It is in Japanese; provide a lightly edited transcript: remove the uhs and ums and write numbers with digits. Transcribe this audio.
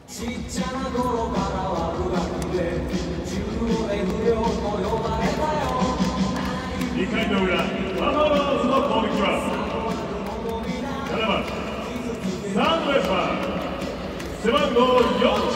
ちっちゃな頃から悪ガキで15で不良と呼ばれたよ。 2回の裏、バファローズの攻撃は7番サードベースマン背番号4